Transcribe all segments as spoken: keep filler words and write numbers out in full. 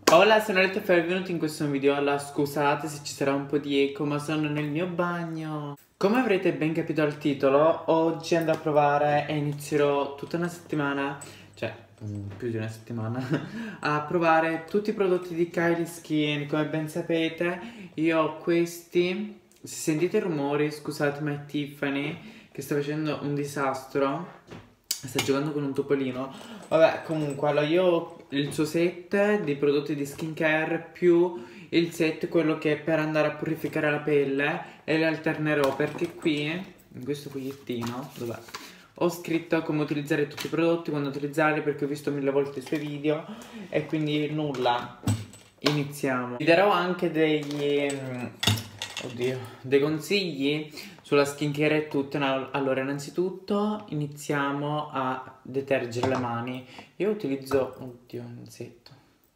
Hola, sono Aletta e benvenuti in questo video. Allora, scusate se ci sarà un po' di eco, ma sono nel mio bagno. Come avrete ben capito dal titolo, oggi andrò a provare e inizierò tutta una settimana, cioè più di una settimana, a provare tutti i prodotti di Kylie Skin. Come ben sapete, io ho questi. Se sentite rumori, scusatemi, è Tiffany che sta facendo un disastro. Sta giocando con un topolino. Vabbè, comunque, allora io ho il suo set di prodotti di skincare più il set, quello che è per andare a purificare la pelle, e le alternerò perché qui, in questo fogliettino, dov'è? Ho scritto come utilizzare tutti i prodotti, quando utilizzarli, perché ho visto mille volte i suoi video e quindi nulla. Iniziamo. Vi darò anche degli... Oddio, dei consigli sulla skincare e tutto. No, allora, innanzitutto iniziamo a detergere le mani. Io utilizzo... Oddio, un insetto.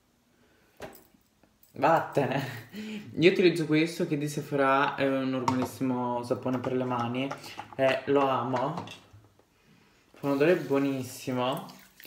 Vattene. Io utilizzo questo che di Sephora è un normalissimo sapone per le mani e lo amo. Fa un odore buonissimo,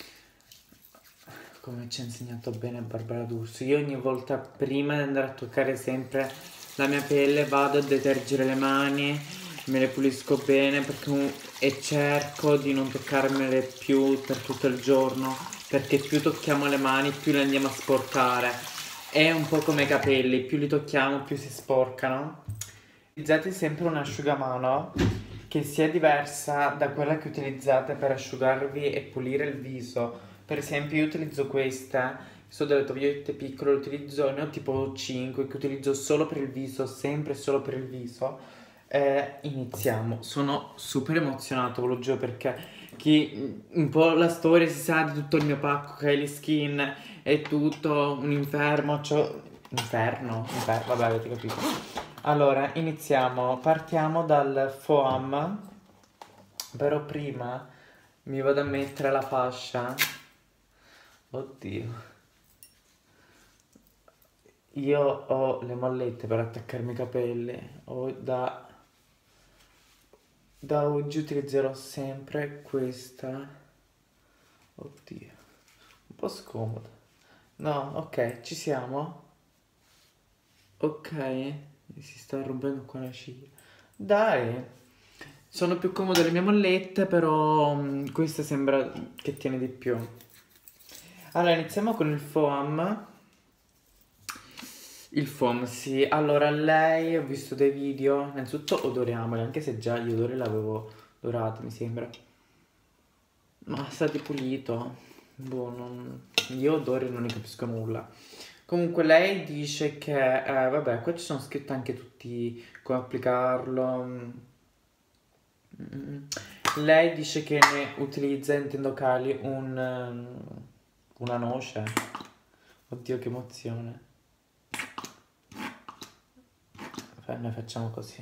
come ci ha insegnato bene Barbara D'Urso. Io ogni volta, prima di andare a toccare sempre la mia pelle, vado a detergere le mani, me le pulisco bene perché, e cerco di non toccarmele più per tutto il giorno, perché più tocchiamo le mani più le andiamo a sporcare. È un po' come i capelli, più li tocchiamo più si sporcano. Utilizzate sempre un asciugamano che sia diversa da quella che utilizzate per asciugarvi e pulire il viso. Per esempio io utilizzo questa, sono delle tovagliette piccole, utilizzo, ne ho tipo cinque che utilizzo solo per il viso, sempre solo per il viso. Eh, iniziamo. Sono super emozionato, ve lo giuro, perché chi un po' la storia si sa di tutto il mio pacco Kylie Skin, è tutto un inferno, cioè... Inferno? Inferno, vabbè, avete capito. Allora, iniziamo. Partiamo dal foam, però prima mi vado a mettere la fascia. Oddio. Io ho le mollette per attaccarmi i capelli. Ho da... Da oggi utilizzerò sempre questa. Oddio. Un po' scomoda. No, ok, ci siamo. Ok. Mi si sta rompendo qua la ciglia. Dai. Sono più comode le mie mollette, però mh, questa sembra che tiene di più. Allora, iniziamo con il foam. Il foam, sì. Allora, lei, ho visto dei video. Innanzitutto odoriamoli, anche se già gli odori l'avevo odorato, mi sembra. Ma sta di pulito. Boh, non... Io odori non ne capisco nulla. Comunque lei dice che... Eh, vabbè, qua ci sono scritti anche tutti come applicarlo. Mm. Lei dice che ne utilizza, intendo Kylie, un... um, una noce. Oddio, che emozione. Noi facciamo così.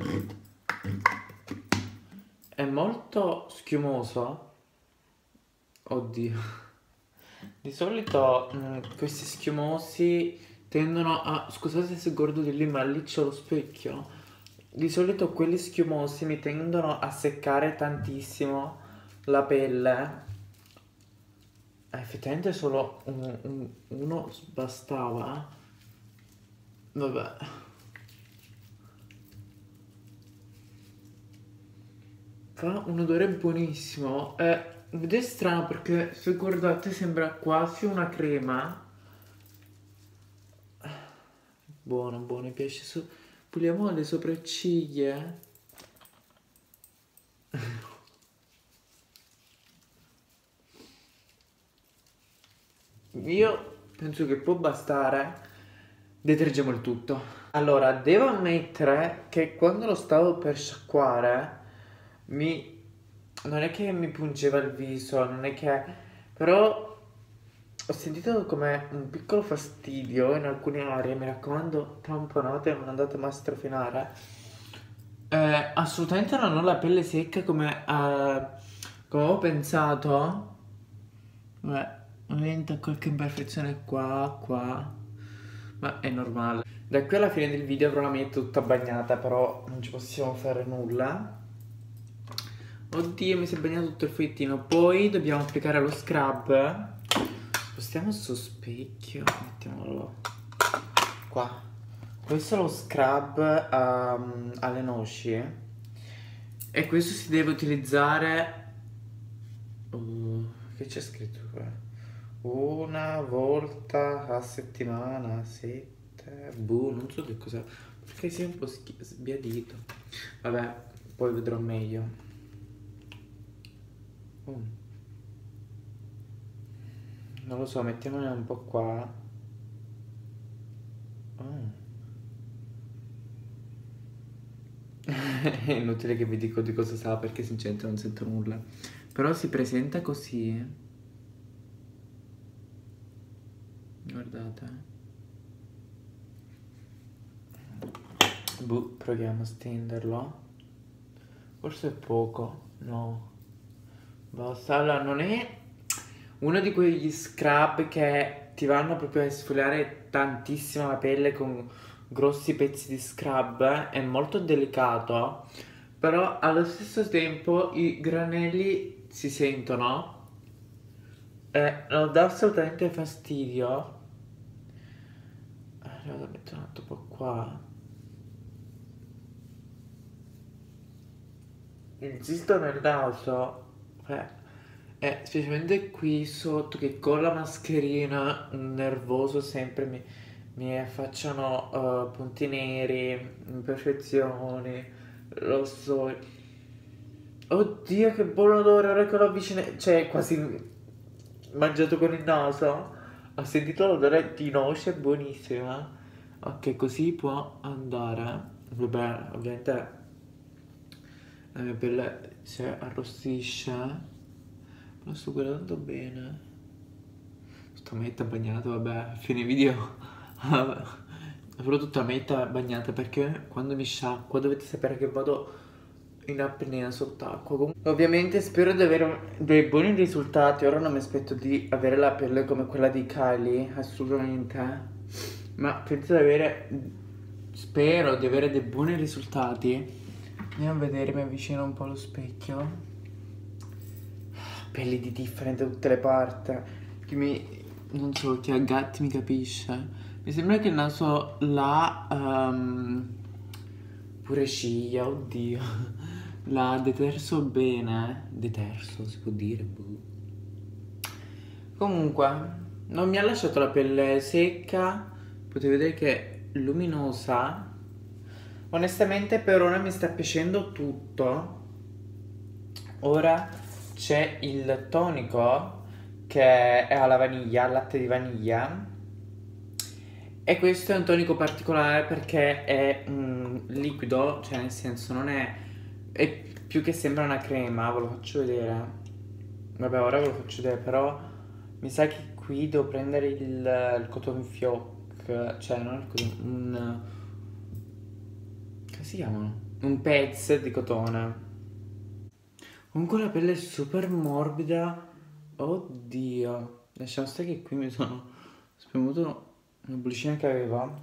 È molto schiumoso. Oddio. Di solito mh, questi schiumosi tendono a... Scusate se guardo di lì, ma lì c'ho lo specchio. Di solito quelli schiumosi mi tendono a seccare tantissimo la pelle. Eh, effettivamente solo un, un, uno bastava. Vabbè. Fa un odore buonissimo. Eh, ed è strano perché se guardate sembra quasi una crema. Buono, buono, mi piace. Su... Puliamo le sopracciglia. Io penso che può bastare. Detergiamo il tutto. Allora, devo ammettere che quando lo stavo per sciacquare mi... non è che mi pungeva il viso, non è che... però ho sentito come un piccolo fastidio in alcune aree. Mi raccomando, tamponate, non andate mai a strofinare. Eh, assolutamente non ho la pelle secca come, eh, come avevo pensato. Beh, ovviamente qualche imperfezione qua, qua, ma è normale. Da qui alla fine del video avrò la mia tutta bagnata, però non ci possiamo fare nulla. Oddio, mi si è bagnato tutto il fogliettino. Poi dobbiamo applicare lo scrub. spostiamo su specchio, mettiamolo qua. Questo è lo scrub um, alle noci e questo si deve utilizzare uh, che c'è scritto qua? Una volta a settimana, sette, boh, non so che cosa, perché si è un po' sbiadito. Vabbè, poi vedrò meglio. uh. Non lo so, mettiamone un po' qua. Oh. È inutile che vi dico di cosa sa perché sinceramente non sento nulla. Però si presenta così. Guardate. Boh, proviamo a stenderlo. Forse è poco. No. Basta. Allora, non è uno di quegli scrub che ti vanno proprio a esfoliare tantissimo la pelle con grossi pezzi di scrub. È molto delicato. Però allo stesso tempo i granelli si sentono e non dà assolutamente fastidio. Eh, Devo mettere un attimo po' qua. Insisto nel naso, eh, e specialmente qui sotto che con la mascherina nervoso sempre mi, mi affacciano eh, punti neri, imperfezioni, lo so. Oddio, che buon odore, ora che l'ho avvicinato, cioè quasi mangiato con il naso. Ho sentito l'odore di noce, buonissima. Ok, così può andare. Vabbè, ovviamente la mia pelle si arrossisce. Lo sto guardando bene. Sto metta bagnata, vabbè, fine video. Avrò tutta metta bagnata perché quando mi sciacqua dovete sapere che vado in apnea sott'acqua. Ovviamente spero di avere dei buoni risultati. Ora non mi aspetto di avere la pelle come quella di Kylie, assolutamente. Ma penso di avere, spero di avere dei buoni risultati. Andiamo a vedere, mi avvicino un po' allo specchio. Pelli di different da tutte le parti. Che mi, non so, chi ha gatti mi capisce. Mi sembra che il naso l'ha um, pure ciglia, oddio. L'ha deterso bene. Deterso, si può dire, boh. Comunque, non mi ha lasciato la pelle secca. Potete vedere che è luminosa. Onestamente per ora mi sta piacendo tutto. Ora c'è il tonico che è alla vaniglia, al latte di vaniglia. E questo è un tonico particolare perché è un liquido, cioè nel senso non è, è più che sembra una crema, ve lo faccio vedere. Vabbè, ora ve lo faccio vedere, però mi sa che qui devo prendere il, il cotton fioc, cioè non il cotton, un... come si chiamano? Un pezzo di cotone. Comunque la pelle è super morbida. Oddio. Lasciamo stare che qui mi sono spremuto una bollicina che avevo.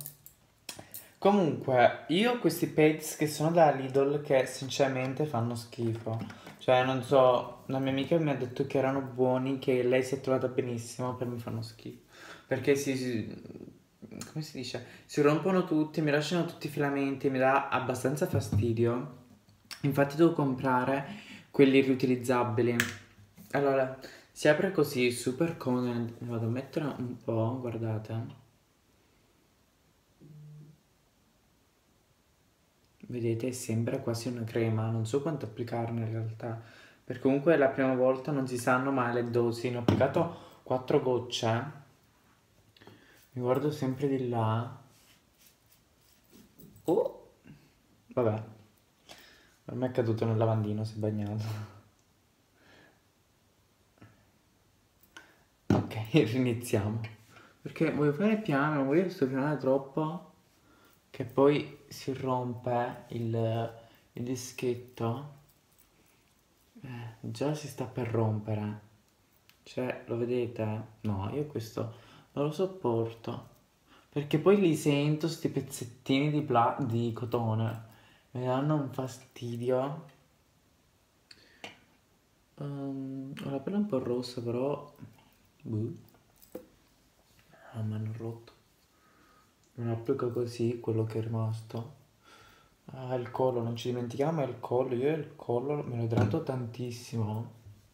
Comunque, io ho questi pads che sono da Lidl che sinceramente fanno schifo. Cioè, non so, la mia amica mi ha detto che erano buoni, che lei si è trovata benissimo, per me fanno schifo. Perché si, si- come si dice? Si rompono tutti, mi lasciano tutti i filamenti, mi dà abbastanza fastidio. Infatti devo comprare quelli riutilizzabili. Allora, si apre così, super comodo, ne vado a mettere un po', guardate. Vedete, sembra quasi una crema, non so quanto applicarne in realtà, perché comunque la prima volta non si sanno mai le dosi, ne ho applicato quattro gocce, mi guardo sempre di là. Oh, vabbè, per me è caduto nel lavandino, si è bagnato. Ok, riniziamo, perché voglio fare piano, non voglio soffiare troppo, che poi si rompe il, il dischetto. Eh, già si sta per rompere. Cioè, lo vedete? No, io questo non lo sopporto. Perché poi li sento, sti pezzettini di, pla- di cotone. Mi danno un fastidio. Um, ho la pelle un po' rossa, però... Boh. Ah, ma hanno rotto. Non applico così quello che è rimasto. Ah, il collo, non ci dimentichiamo, è il collo. Io il collo me lo idrato tantissimo.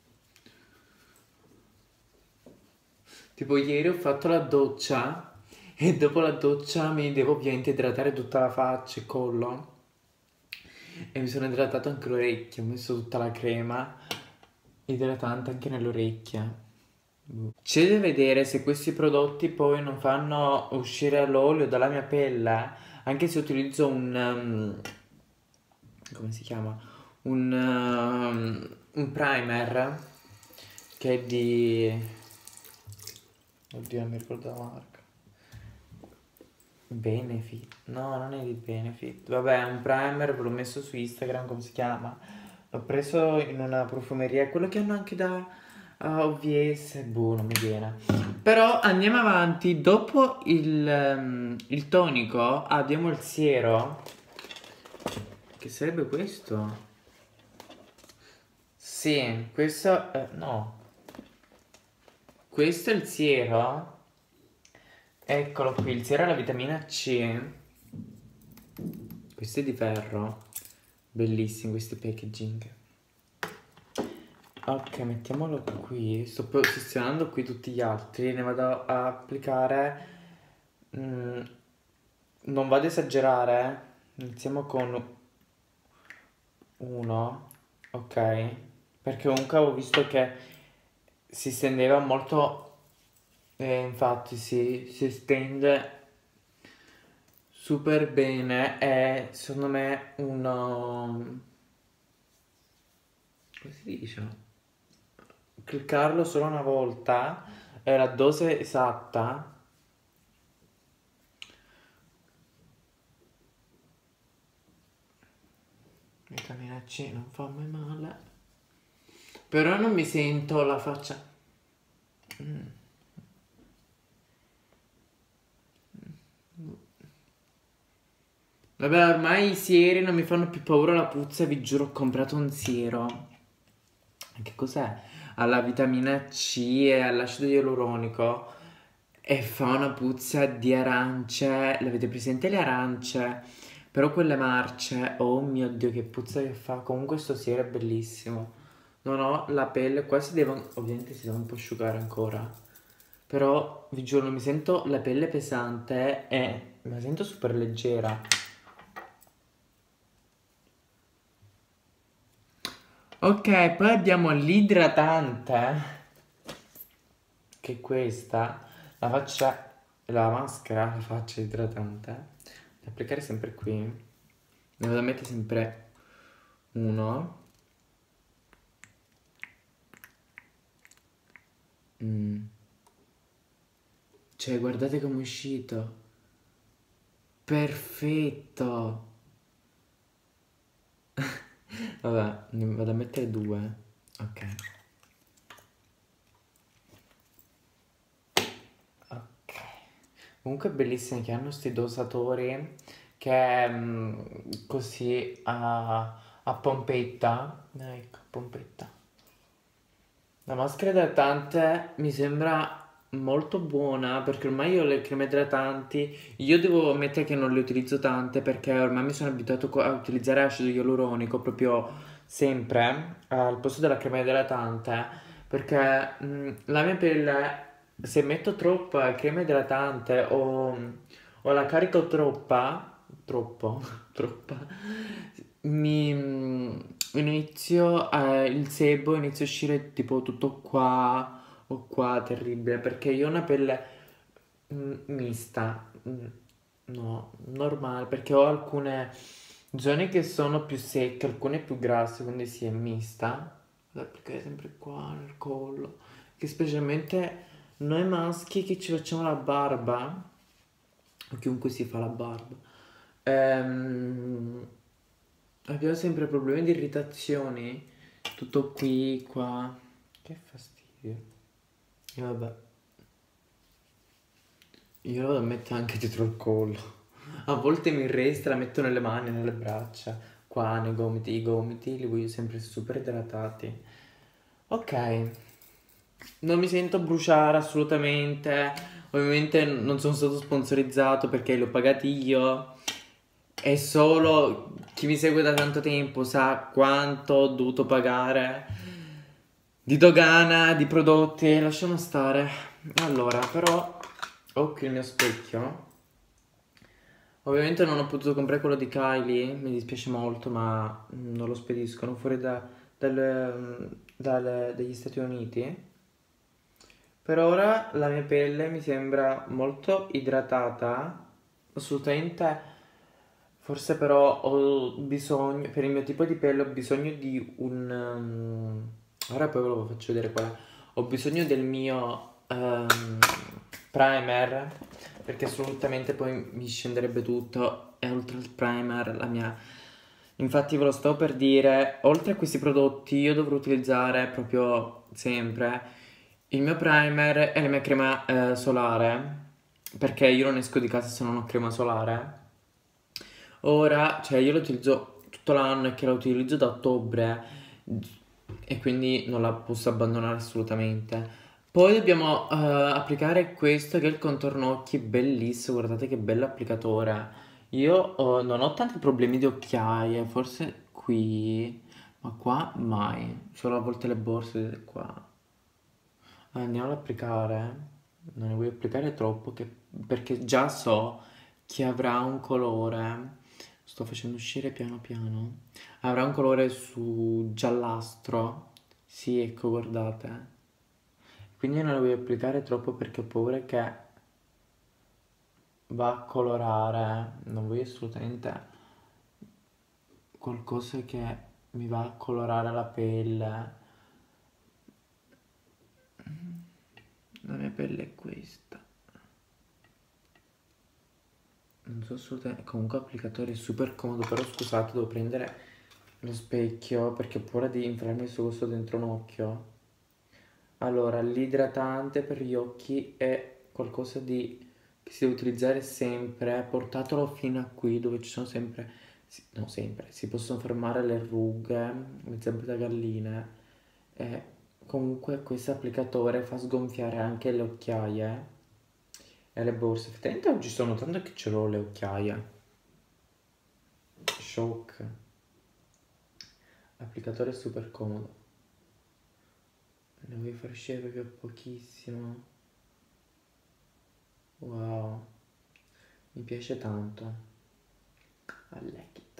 Tipo ieri ho fatto la doccia e dopo la doccia mi devo ovviamente idratare tutta la faccia e collo. E mi sono idratato anche l'orecchio, ho messo tutta la crema idratante anche nelle orecchie. C'è da vedere se questi prodotti poi non fanno uscire l'olio dalla mia pelle, anche se utilizzo un... um, come si chiama? Un, um, un primer che è di... Oddio, non mi ricordo la marca. Benefit. No, non è di Benefit. Vabbè, è un primer, ve l'ho messo su Instagram, come si chiama? L'ho preso in una profumeria, quello che hanno anche da uh, O V S, boh, non mi viene. Però andiamo avanti, dopo il, um, il tonico abbiamo il siero, che sarebbe questo? Sì, questo, eh, no. Questo è il siero. Eccolo qui, il siero alla vitamina C. Questo è di ferro. Bellissimi questi packaging. Ok, mettiamolo qui. Sto posizionando qui tutti gli altri. Ne vado a applicare. Mm, non vado ad esagerare. Iniziamo con uno. Ok. Perché comunque avevo visto che si stendeva molto. E infatti si, si stende super bene. E secondo me uno. Come si dice? Cliccarlo solo una volta è la dose esatta. Vitamina C non fa mai male, però non mi sento la faccia. mm. Vabbè, ormai i sieri non mi fanno più paura la puzza, vi giuro ho comprato un siero. Che cos'è? Alla vitamina C e all'acido ialuronico e fa una puzza di arance. L'avete presente le arance? Però quelle marce, oh mio Dio che puzza che fa. Comunque sto siero è bellissimo. Non ho la pelle, qua si deve, ovviamente si deve un po' asciugare ancora. Però vi giuro mi sento la pelle pesante e me la sento super leggera. Ok, poi abbiamo l'idratante, che è questa, la faccia, la maschera, la faccia idratante, da applicare sempre qui, ne vado a mettere sempre uno, mm. Cioè guardate come è uscito, perfetto, vabbè, ne vado a mettere due, ok. Ok. Comunque è bellissimo che hanno questi dosatori che mm, così a, a pompetta. Ecco, pompetta. La maschera idratante mi sembra molto buona perché ormai io ho le creme idratanti, io devo ammettere che non le utilizzo tante perché ormai mi sono abituato co- a utilizzare acido ialuronico proprio sempre al posto della crema idratante perché mm, la mia pelle se metto troppa crema idratante o, o la carico troppa, troppo, troppa, mi mm, inizio a, il sebo inizia a uscire tipo tutto qua o qua, terribile, perché io ho una pelle mm, mista, mm, no, normale, perché ho alcune zone che sono più secche, alcune più grasse, quindi sì, è mista. Vado ad applicare sempre qua nel collo, che specialmente noi maschi che ci facciamo la barba, o chiunque si fa la barba, ehm, abbiamo sempre problemi di irritazioni, tutto qui, qua, che fastidio. E vabbè, io lo vado a mettere anche dietro il collo. A volte mi resta, la metto nelle mani, nelle braccia, qua nei gomiti, i gomiti li voglio sempre super idratati. Ok, non mi sento bruciare assolutamente, Ovviamente non sono stato sponsorizzato perché li ho pagati io. E solo chi mi segue da tanto tempo sa quanto ho dovuto pagare di dogana, di prodotti. Lasciamo stare. Allora, però ho qui il mio specchio. Ovviamente non ho potuto comprare quello di Kylie, mi dispiace molto, ma non lo spediscono fuori da, dal, dal, dagli Stati Uniti. Per ora la mia pelle mi sembra molto idratata, assolutamente, forse però ho bisogno, per il mio tipo di pelle ho bisogno di un... um, ora poi ve lo faccio vedere qua. Ho bisogno del mio um, primer, perché assolutamente poi mi scenderebbe tutto, e oltre al primer la mia... Infatti ve lo stavo per dire, oltre a questi prodotti io dovrò utilizzare proprio sempre il mio primer e la mia crema eh, solare, perché io non esco di casa se non ho crema solare. Ora, cioè io lo utilizzo tutto l'anno e che la utilizzo da ottobre e quindi non la posso abbandonare assolutamente. Poi dobbiamo eh, applicare questo che è il contorno occhi, bellissimo, guardate che bello applicatore. Io eh, non ho tanti problemi di occhiaie, forse qui, ma qua mai, solo a volte le borse qua. Andiamo ad applicare, non ne voglio applicare troppo che- perché già so che avrà un colore, sto facendo uscire piano piano, avrà un colore su giallastro, sì ecco guardate, quindi non ne voglio applicare troppo perché ho paura che va a colorare, non voglio assolutamente qualcosa che mi va a colorare la pelle. La mia pelle è questa. Non so assolutamente. Comunque applicatore super comodo. Però scusate, devo prendere lo specchio perché ho paura di infilarmi questo coso dentro un occhio. Allora, l'idratante per gli occhi è qualcosa di che si deve utilizzare sempre. Portatelo fino a qui dove ci sono sempre. si- No, sempre. Si possono fermare le rughe, le zampe da galline. E comunque questo applicatore fa sgonfiare anche le occhiaie e le borse. Effettivamente oggi sto notando che ce l'ho le occhiaie. Shock. L'applicatore è super comodo. Ne voglio far uscire proprio pochissimo. Wow. Mi piace tanto. I like it.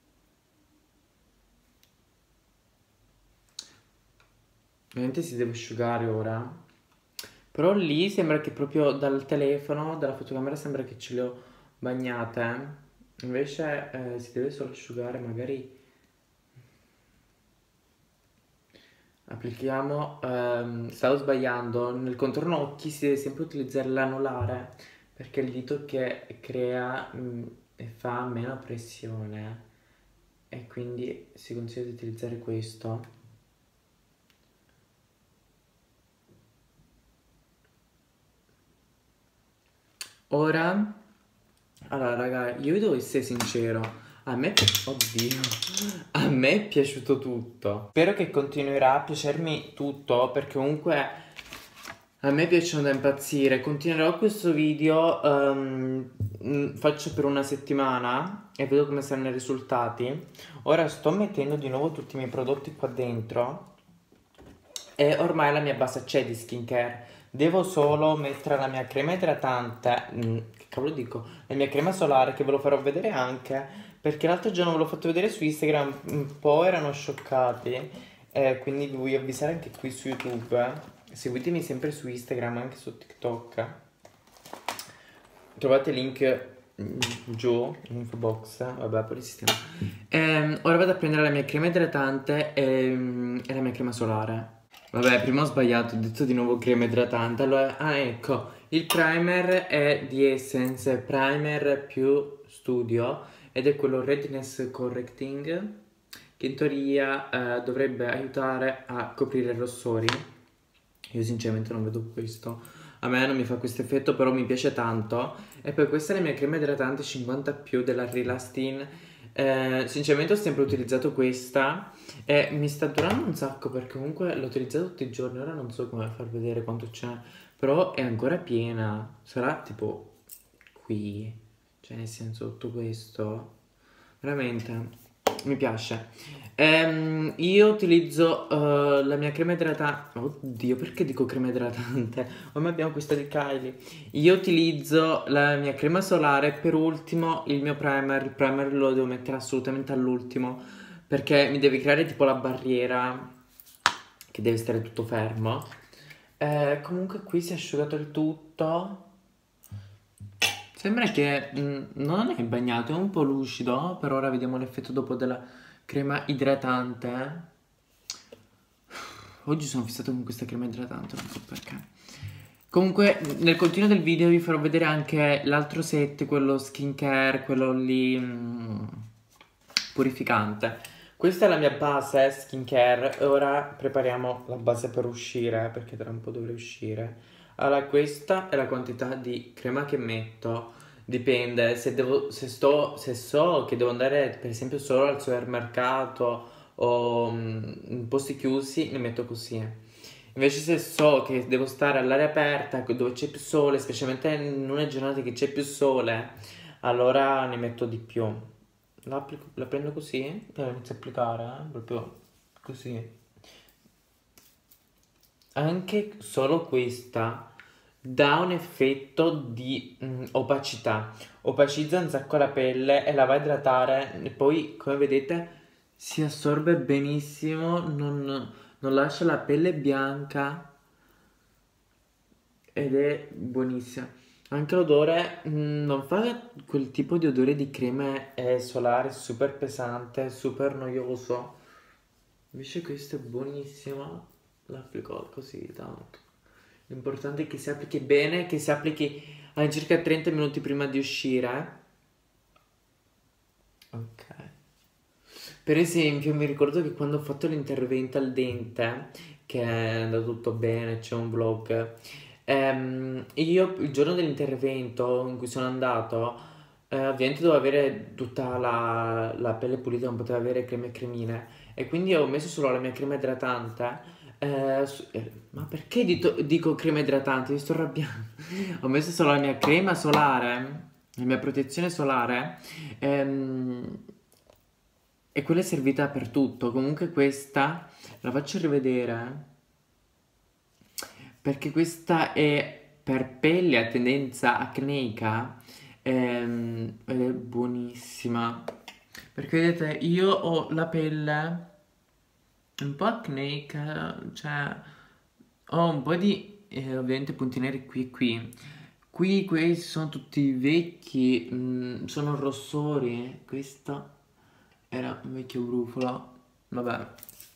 Ovviamente si deve asciugare ora. Però lì sembra che proprio dal telefono, dalla fotocamera sembra che ce le ho bagnate. Invece eh, si deve solo asciugare, magari applichiamo, ehm, stavo sbagliando, nel contorno occhi si deve sempre utilizzare l'anulare perché è il dito che crea mm, e fa meno pressione e quindi si consiglia di utilizzare questo. Ora, allora raga, io vi devo essere sincero, a me, oddio, a me è piaciuto tutto. Spero che continuerà a piacermi tutto perché comunque a me piacciono da impazzire. Continuerò questo video, um, mm, faccio per una settimana e vedo come saranno i risultati. Ora sto mettendo di nuovo tutti i miei prodotti qua dentro e ormai la mia base c'è di skincare. Devo solo mettere la mia crema idratante, mm, che cavolo dico, la mia crema solare che ve lo farò vedere anche perché l'altro giorno ve l'ho fatto vedere su Instagram, un po' erano scioccati e quindi vi voglio avvisare anche qui su YouTube. Seguitemi sempre su Instagram, anche su TikTok. Trovate il link mm, giù in info box. Vabbè, poi sistema. Ehm, ora vado a prendere la mia crema idratante e, mm, e la mia crema solare. Vabbè, prima ho sbagliato, ho detto di nuovo crema idratante. Allora, ah ecco, il primer è di Essence, primer più studio ed è quello Redness Correcting che in teoria eh, dovrebbe aiutare a coprire i rossori. Io sinceramente non vedo questo, a me non mi fa questo effetto, però mi piace tanto. E poi questa è la mia crema idratante cinquanta più della Relastin. Eh, sinceramente ho sempre utilizzato questa e mi sta durando un sacco perché comunque l'ho utilizzata tutti i giorni. Ora non so come far vedere quanto c'è, Però è ancora piena. Sarà tipo qui. Cioè nel senso tutto questo. Veramente mi piace. Ehm, io utilizzo eh, la mia crema idratante. Oddio, perché dico crema idratante? Ormai abbiamo questa di Kylie. Io utilizzo la mia crema solare. Per ultimo il mio primer. Il primer lo devo mettere assolutamente all'ultimo, perché mi deve creare tipo la barriera, che deve stare tutto fermo. Eh, comunque qui si è asciugato il tutto. Sembra che mm, non è bagnato, è un po' lucido. Per ora vediamo l'effetto dopo della crema idratante. Oggi sono fissato con questa crema idratante, non so perché. Comunque nel continuo del video vi farò vedere anche l'altro set, quello skincare, quello lì mm, purificante. Questa è la mia base skincare. Ora prepariamo la base per uscire, perché tra un po' dovrei uscire. Allora, questa è la quantità di crema che metto. Dipende, se, devo, se, sto, se so che devo andare per esempio solo al supermercato o mm, in posti chiusi, ne metto così. Invece se so che devo stare all'aria aperta, dove c'è più sole, specialmente in una giornata che c'è più sole, allora ne metto di più. La, applico- la prendo così e la inizio a applicare, eh, proprio così. Anche solo questa dà un effetto di mm, opacità, opacizza un sacco la pelle e la va a idratare e poi come vedete si assorbe benissimo, non, non lascia la pelle bianca ed è buonissima. Anche l'odore mm, non fa quel tipo di odore di crema eh, solare super pesante, super noioso. Invece questa è buonissima, l'applico così tanto. L'importante è che si applichi bene, che si applichi all'incirca trenta minuti prima di uscire. Ok. Per esempio, mi ricordo che quando ho fatto l'intervento al dente, che è andato tutto bene, c'è un vlog, ehm, io il giorno dell'intervento in cui sono andato, eh, ovviamente dovevo avere tutta la, la pelle pulita, non potevo avere creme e cremine, e quindi ho messo solo la mia crema idratante. eh, su- eh, ma perché dito- dico crema idratante? Mi sto arrabbiando. Ho messo solo la mia crema solare, la mia protezione solare. ehm, e quella è servita per tutto. Comunque questa la faccio rivedere perché questa è per pelle a tendenza acneica ehm, ed è buonissima. Perché vedete, io ho la pelle un po' acneica, cioè ho un po' di eh, ovviamente punti neri qui e qui. Qui questi sono tutti vecchi, mm, sono rossori. Questo era un vecchio brufolo. Vabbè.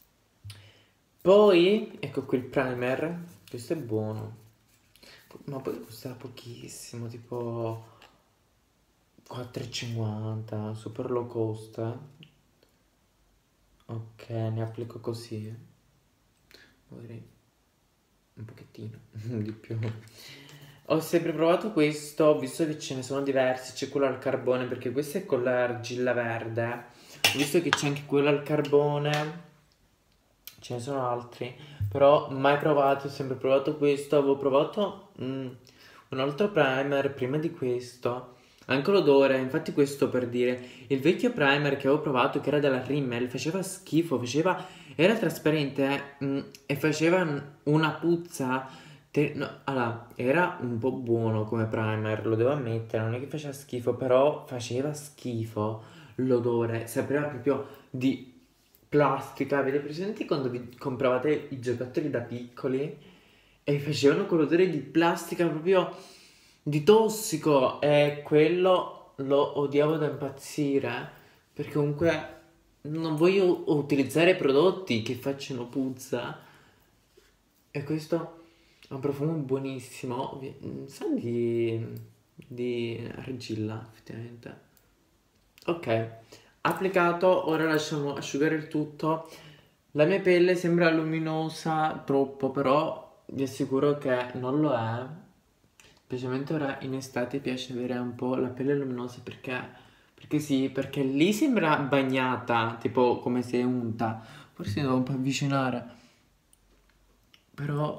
Poi, ecco qui il primer. Questo è buono. Ma poi costa pochissimo, tipo quattro e cinquanta, super low cost. eh. Ok, ne applico così. Magari un pochettino di più. Ho sempre provato questo, ho visto che ce ne sono diversi, c'è quello al carbone perché questo è con l'argilla verde. Ho visto che c'è anche quello al carbone, ce ne sono altri, però mai provato, ho sempre provato questo, avevo provato mm, un altro primer prima di questo, anche l'odore, infatti questo per dire, il vecchio primer che avevo provato che era della Rimmel faceva schifo, faceva, era trasparente mm, e faceva una puzza, te- no, allora, era un po' buono come primer, lo devo ammettere, non è che faceva schifo, però faceva schifo l'odore, sapeva proprio di plastica. Avete presenti quando vi compravate i giocattoli da piccoli e vi facevano quell'odore di plastica proprio di tossico? E quello lo odiavo da impazzire perché comunque non voglio utilizzare prodotti che facciano puzza e questo ha un profumo buonissimo, vi- mm, sa di, di argilla effettivamente. Ok, applicato, ora lasciamo asciugare il tutto. La mia pelle sembra luminosa troppo, però vi assicuro che non lo è. Specialmente ora in estate piace avere un po' la pelle luminosa perché, perché sì, perché lì sembra bagnata, tipo come se è unta. Forse devo un po' avvicinare. Però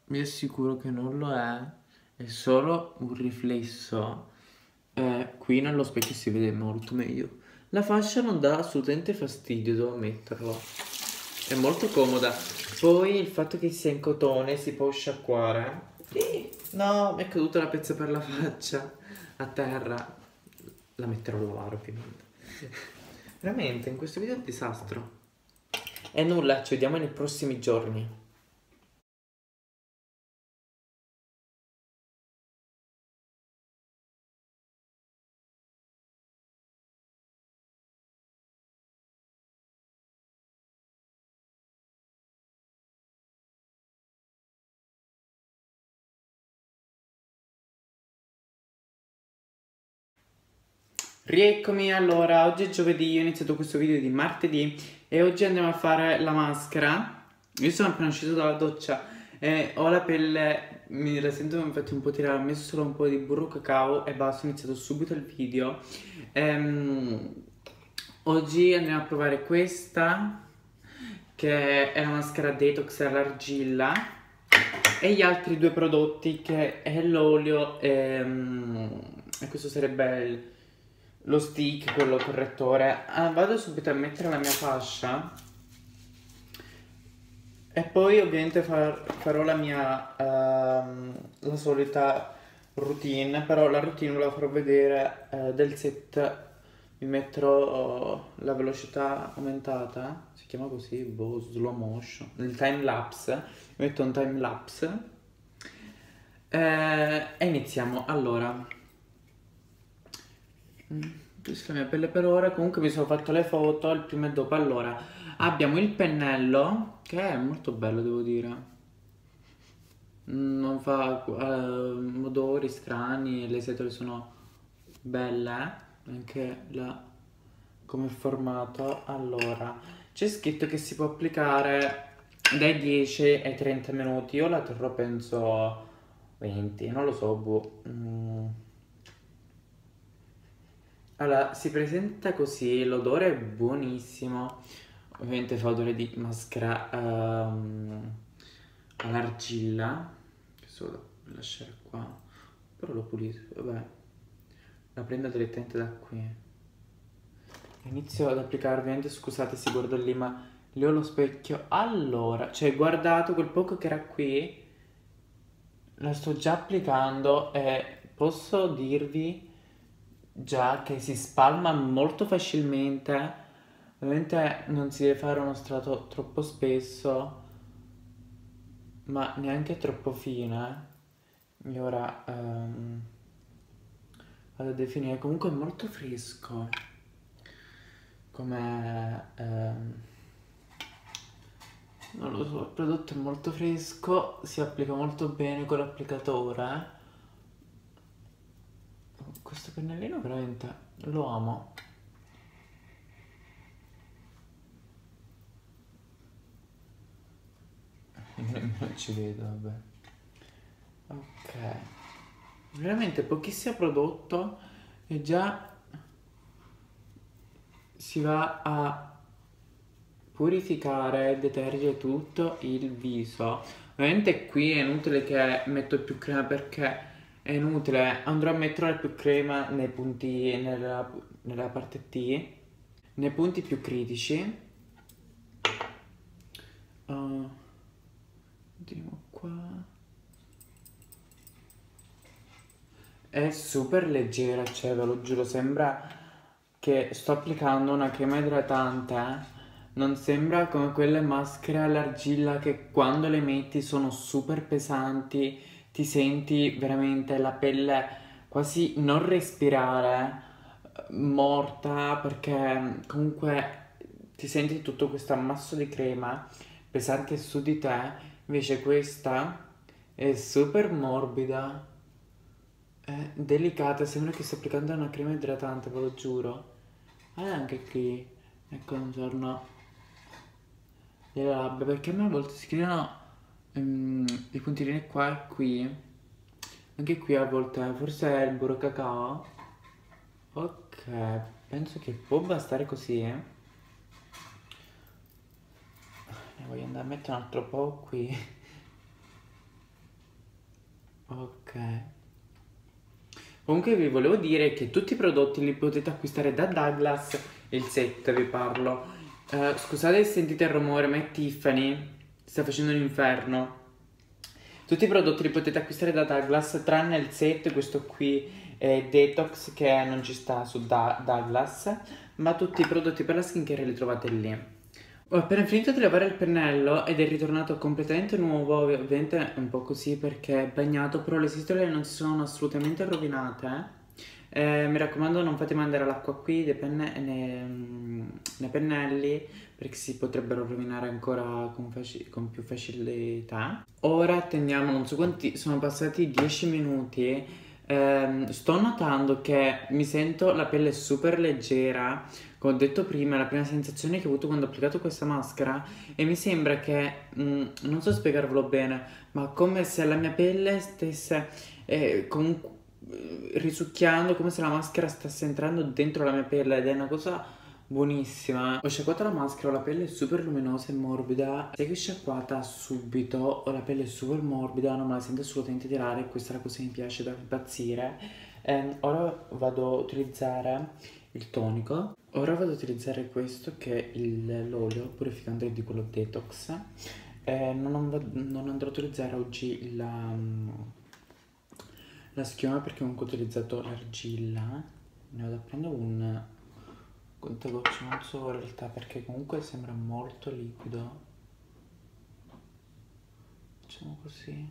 vi assicuro che non lo è, è solo un riflesso. Eh, qui nello specchio si vede molto meglio. La fascia non dà assolutamente fastidio, devo ammetterlo. È molto comoda. Poi il fatto che sia in cotone si può sciacquare. Sì. No, mi è caduta la pezza per la faccia a terra. La metterò a lavare ovviamente. Veramente, in questo video è un disastro. E nulla, ci vediamo nei prossimi giorni. Rieccomi, allora, oggi è giovedì, io ho iniziato questo video di martedì e oggi andiamo a fare la maschera. Io sono appena uscito dalla doccia e ho la pelle, mi la sento infatti un po' tirare, ho messo solo un po' di burro cacao e basta, ho iniziato subito il video. Ehm, oggi andiamo a provare questa, che è la maschera detox all'argilla, e gli altri due prodotti che è l'olio e, e questo sarebbe il lo stick, quello correttore. Ah, vado subito a mettere la mia fascia e poi ovviamente far- farò la mia ehm, la solita routine, però la routine ve la farò vedere eh, del set. Vi metterò oh, la velocità aumentata, si chiama così, boh, slow motion, il time lapse, vi metto un time lapse eh, e iniziamo. Allora, Mm, questa è la mia pelle per ora. Comunque mi sono fatto le foto, il prima e dopo. Allora, abbiamo il pennello, che è molto bello, devo dire. Mm, non fa eh, odori strani, le setole sono belle, anche la come è formato. Allora, c'è scritto che si può applicare dai dieci ai trenta minuti. Io la terrò penso venti, non lo so, boh. Mm. Allora, si presenta così, l'odore è buonissimo, ovviamente fa odore di maschera ehm, all'argilla, questo lo devo lasciare qua, però lo pulisco, vabbè, la prendo direttamente da qui. Inizio ad applicare, ovviamente scusate se guardo lì, ma lì ho lo specchio, allora, cioè guardato quel poco che era qui, la sto già applicando e posso dirvi già che si spalma molto facilmente. Ovviamente non si deve fare uno strato troppo spesso, ma neanche troppo fine. E ora ehm, vado a definire. Comunque è molto fresco. Come ehm, non lo so, il prodotto è molto fresco, si applica molto bene con l'applicatore. Questo pennellino veramente lo amo. Non ci vedo, vabbè. Ok. Veramente pochissimo prodotto e già si va a purificare e detergere tutto il viso. Ovviamente qui è inutile che metto più crema perché è inutile. Andrò a mettere più crema nei punti, nella, nella parte T, nei punti più critici. Uh, vediamo qua. È super leggera, cioè ve lo giuro, sembra che sto applicando una crema idratante. eh. Non sembra come quelle maschere all'argilla che quando le metti sono super pesanti, ti senti veramente la pelle quasi non respirare, eh, morta, perché comunque ti senti tutto questo ammasso di crema pesante su di te. Invece questa è super morbida. È delicata, sembra che sto applicando una crema idratante, ve lo giuro. Ah, anche qui, ecco un giorno le labbra, perché a me a volte si creano ehm, i puntirini qua e qui. Anche qui a volte, forse è il burro cacao. Ok, penso che può bastare così, eh. Ne voglio andare a mettere un altro po' qui. Ok. Comunque vi volevo dire che tutti i prodotti li potete acquistare da Douglas, il set vi parlo. Eh, scusate se sentite il rumore, ma è Tiffany, sta facendo un inferno. Tutti i prodotti li potete acquistare da Douglas, tranne il set, questo qui è Detox che non ci sta su da Douglas, ma tutti i prodotti per la skincare li trovate lì. Ho appena finito di lavare il pennello ed è ritornato completamente nuovo, ovviamente un po' così perché è bagnato, però le sistole non si sono assolutamente rovinate. Eh, mi raccomando, non fate mandare l'acqua qui nei, penne- nei- nei pennelli perché si potrebbero rovinare ancora con, faci- con più facilità. Ora attendiamo, non so quanti, sono passati dieci minuti. Ehm, sto notando che mi sento la pelle super leggera, come ho detto prima, è la prima sensazione che ho avuto quando ho applicato questa maschera e mi sembra che, mm, non so spiegarvelo bene, ma come se la mia pelle stesse eh, comunque eh, risucchiando, come se la maschera stesse entrando dentro la mia pelle ed è una cosa buonissima. Ho sciacquato la maschera, ho la pelle super luminosa e morbida. Se che sciacquata subito, ho la pelle super morbida, non me la sento assolutamente tirare e questa è la cosa che mi piace da impazzire. Ehm, ora vado a utilizzare il tonico. Ora vado ad utilizzare questo che è il- l'olio purificante di quello detox. Eh, non, non- non andrò a utilizzare oggi la, mm, la schiuma perché comunque ho utilizzato l'argilla. Ne vado a prendere un contagocce, non so in realtà perché comunque sembra molto liquido. Facciamo così.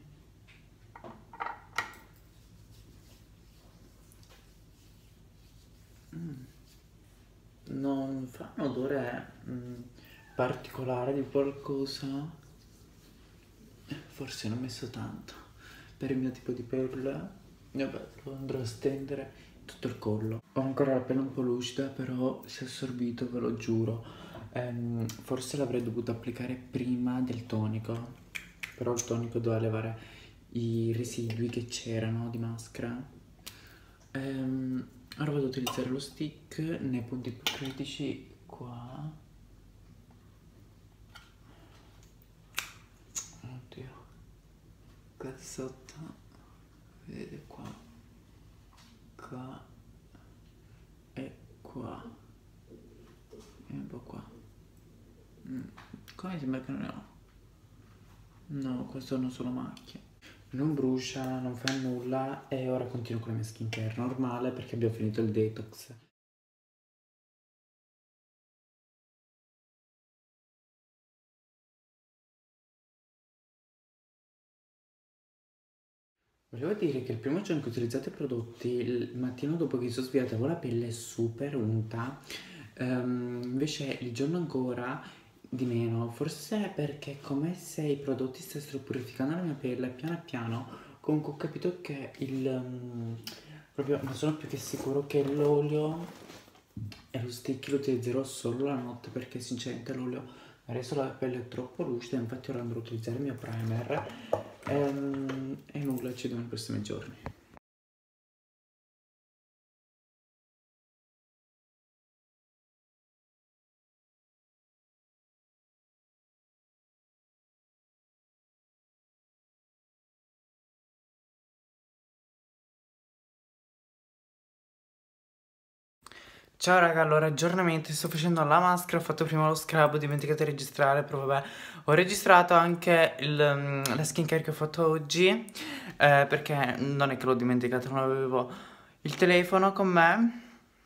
Mm. Non fa un odore mm, particolare di qualcosa. Forse ne ho messo tanto per il mio tipo di pelle. Vabbè, lo andrò a stendere tutto il collo. Ho ancora la pelle un po' lucida, però si è assorbito, ve lo giuro. Ehm, forse l'avrei dovuto applicare prima del tonico, però il tonico doveva levare i residui che c'erano di maschera. Ehm, ora vado ad utilizzare lo stick nei punti più critici qua. Oddio, qua sotto, vedete qua, qua e qua e un po' qua. Mm. Qua mi sembra che non ne ho. No, qua sono solo macchie. Non brucia, non fa nulla e ora continuo con la mia skincare normale perché abbiamo finito il detox. Volevo dire che il primo giorno che ho utilizzato i prodotti, il mattino dopo che mi sono svegliata avevo la pelle super unta, Ehm, invece il giorno ancora di meno, forse è perché è come se i prodotti stessero purificando la mia pelle piano piano, comunque ho capito che il... mm, proprio non sono più che sicuro che l'olio e lo stick lo utilizzerò solo la notte perché sinceramente l'olio mi ha reso la pelle troppo lucida, infatti ora andrò a utilizzare il mio primer ehm, e nulla, ci vediamo nei prossimi giorni. Ciao raga, allora aggiornamenti, sto facendo la maschera, ho fatto prima lo scrub, ho dimenticato di registrare, però vabbè, ho registrato anche il, mm, la skincare che ho fatto oggi, eh, perché non è che l'ho dimenticato, non avevo il telefono con me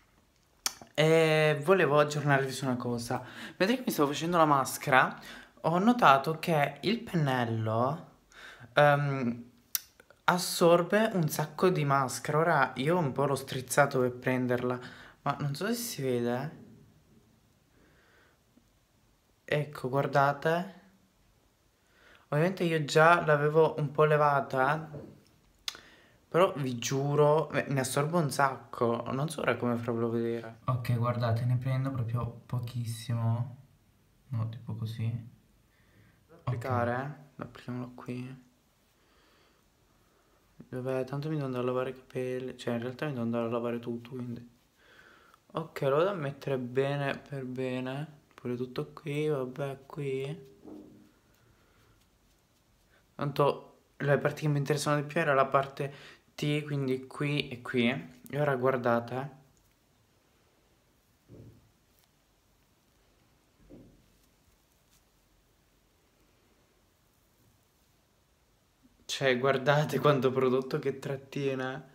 e volevo aggiornarvi su una cosa. Mentre che mi stavo facendo la maschera, ho notato che il pennello ehm, assorbe un sacco di maschera. Ora io un po' l'ho strizzato per prenderla, ma non so se si vede. Ecco, guardate. Ovviamente io già l'avevo un po' levata, però vi giuro, eh, ne assorbo un sacco. Non so ora come farvelo vedere. Ok, guardate, ne prendo proprio pochissimo. No, tipo così. Applicare, ok. Applichiamolo qui. Vabbè, tanto mi devo andare a lavare i capelli. Cioè, in realtà mi devo andare a lavare tutto, quindi. Ok, lo vado a mettere bene per bene. Pure tutto qui, vabbè, qui. Tanto le parti che mi interessano di più era la parte T, quindi qui e qui. E ora guardate. Cioè, guardate quanto prodotto che trattiene.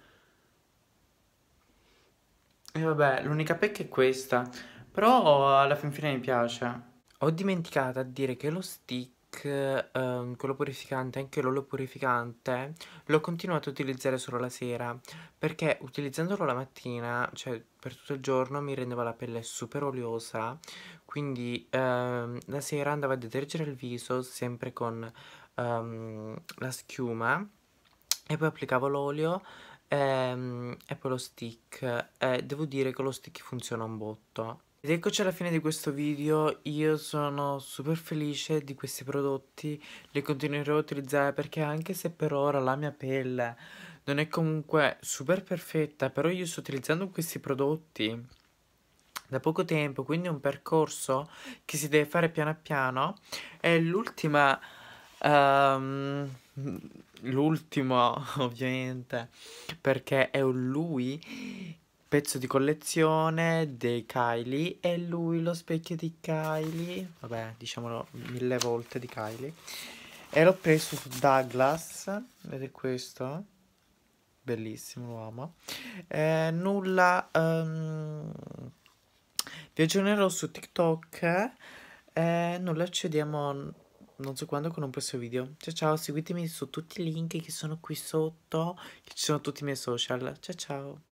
E vabbè, l'unica pecca è questa. Però alla fin fine mi piace. Ho dimenticato a dire che lo stick, ehm, quello purificante, anche l'olio purificante, l'ho continuato a utilizzare solo la sera, perché utilizzandolo la mattina, cioè per tutto il giorno, mi rendeva la pelle super oleosa, quindi ehm, la sera andavo a detergere il viso sempre con ehm, la schiuma e poi applicavo l'olio ehm, e poi lo stick. E devo dire che lo stick funziona un botto. Ed eccoci alla fine di questo video, io sono super felice di questi prodotti, li continuerò a utilizzare perché anche se per ora la mia pelle non è comunque super perfetta, però io sto utilizzando questi prodotti da poco tempo, quindi è un percorso che si deve fare piano piano. E l'ultima, ehm, l'ultimo ovviamente, perché è un lui pezzo di collezione dei Kylie, e lui lo specchio di Kylie, vabbè, diciamolo mille volte di Kylie, e l'ho preso su Douglas, ed è questo, bellissimo, lo amo. Eh, nulla, ehm, vi aggiornerò su TikTok, e nulla, ci vediamo non so quando con un prossimo video. Ciao ciao, seguitemi su tutti i link che sono qui sotto, che ci sono tutti i miei social. Ciao ciao.